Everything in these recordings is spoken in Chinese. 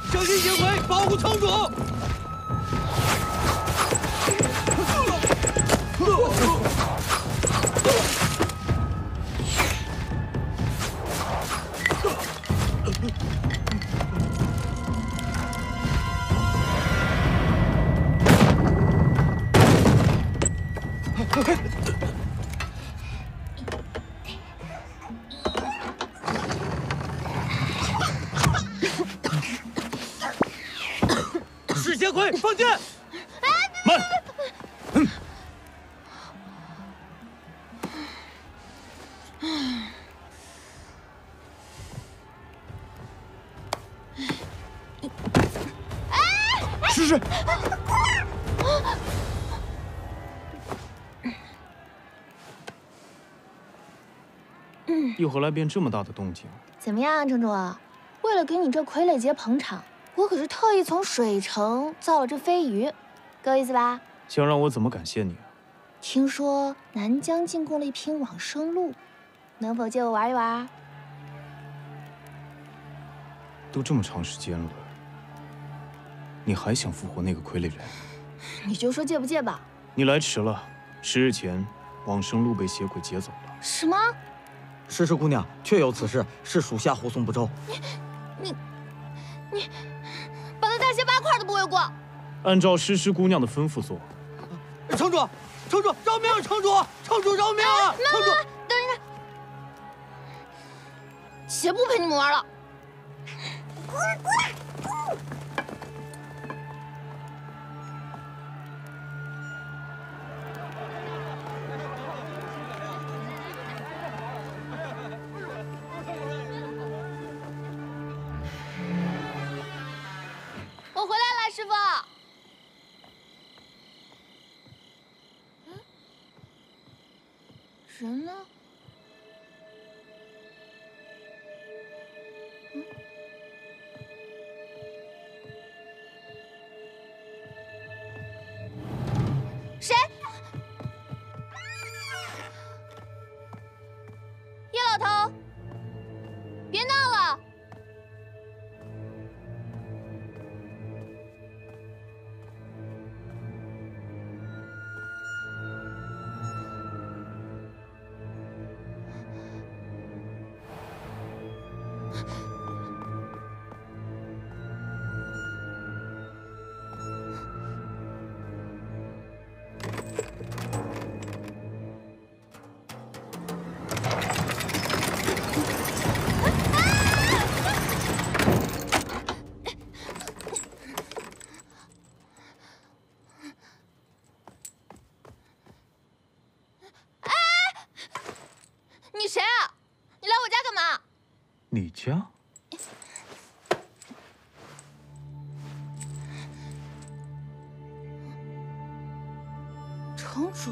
小心血鬼，保护城主！是血鬼，放箭！ 慢！试试。 又何来变这么大的动静？ 怎么样，城主？为了给你这傀儡节捧场，我可是特意从水城造了只飞鱼，够意思吧？ 想让我怎么感谢你啊？ 听说南疆进贡了一批往生鹿，能否借我玩一玩？ 都这么长时间了，你还想复活那个傀儡人？ 你就说借不借吧。 你来迟了，10日前，往生鹿被邪鬼劫走了。 什么？ 诗诗姑娘确有此事，是属下护送不周。 你，把他大卸8块都不为过。 按照诗诗姑娘的吩咐做。 城主，城主饶命！城主，城主饶命啊！城主， 等一下，且不陪你们玩了。我回来了，师傅。人呢？谁？叶老头，别闹了！你谁啊？你来我家干嘛？ 你家？ 城主？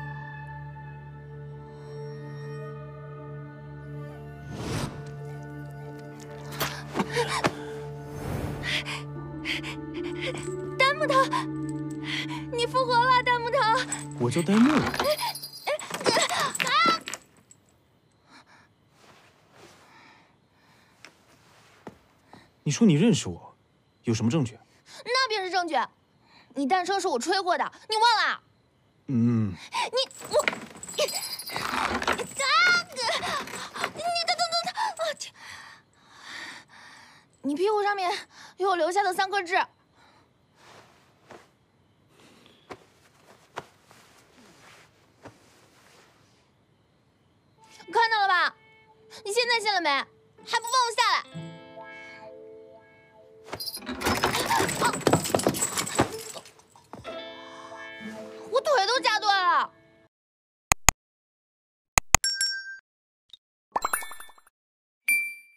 丹木头，你复活了，丹木头！ 我叫呆木。你说你认识我，有什么证据？ 那便是证据。你诞生是我吹过的，你忘了？ 嗯。 你等！你屁股上面有我留下的3颗痣，看到了吧？你现在信了没？还不放我下来！